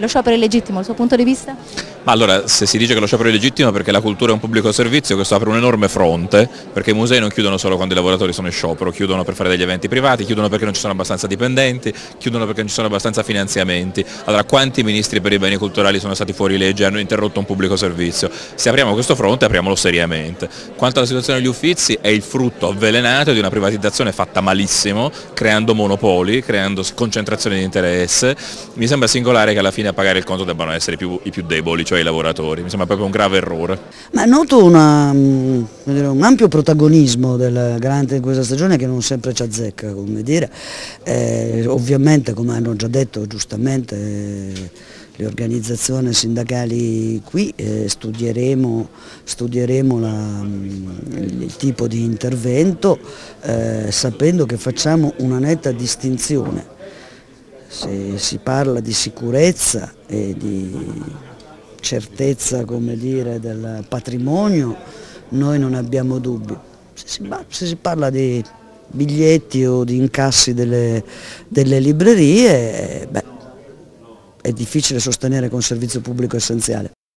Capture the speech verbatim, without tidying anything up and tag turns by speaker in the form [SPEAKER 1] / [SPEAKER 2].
[SPEAKER 1] Lo sciopero è legittimo dal suo punto di vista?
[SPEAKER 2] Ma allora, se si dice che lo sciopero è legittimo perché la cultura è un pubblico servizio, questo apre un enorme fronte, perché i musei non chiudono solo quando i lavoratori sono in sciopero, chiudono per fare degli eventi privati, chiudono perché non ci sono abbastanza dipendenti, chiudono perché non ci sono abbastanza finanziamenti. Allora, quanti ministri per i beni culturali sono stati fuori legge e hanno interrotto un pubblico servizio? Se apriamo questo fronte, apriamolo seriamente. Quanto alla situazione degli Uffizi, è il frutto avvelenato di una privatizzazione fatta malissimo, creando monopoli, creando concentrazione di interesse. Mi sembra singolare che alla fine a pagare il conto debbano essere più, i più deboli, cioè i lavoratori. Mi sembra proprio un grave errore.
[SPEAKER 3] Ma noto una, un ampio protagonismo del Garante in questa stagione che non sempre ci azzecca, come dire. Eh, ovviamente, come hanno già detto giustamente eh, le organizzazioni sindacali qui, eh, studieremo, studieremo la, il tipo di intervento eh, sapendo che facciamo una netta distinzione. Se si parla di sicurezza e di certezza, come dire, del patrimonio, noi non abbiamo dubbi. Se si, se si parla di biglietti o di incassi delle, delle librerie, beh, è difficile sostenere che un servizio pubblico essenziale.